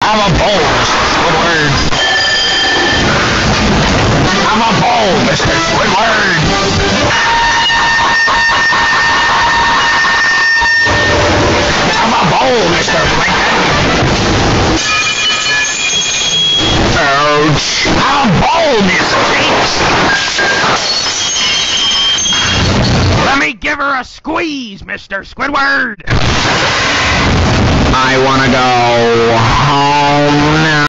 I'm a bull, Mr. Squidward. I'm a bull, Mr. Squidward. I'm a bull, Mr. Plankton. Ouch. I'm a bull, Miss Cakes. Let me give her a squeeze, Mr. Squidward. I wanna go home now.